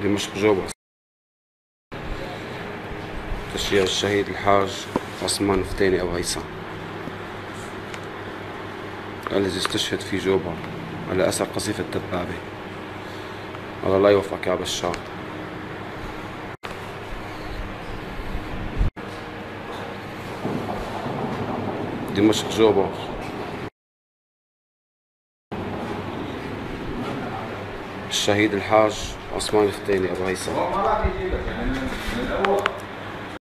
دمشق جوبا. تشييع الشهيد الحاج عثمان فتيني أبو هيثم الذي استشهد في جوبا على أثر قذيفة الدبابة. الله لا يوفقك يا بشار. دمشق جوبا. الشهيد الحاج عثمان فتيني أبو هيثم.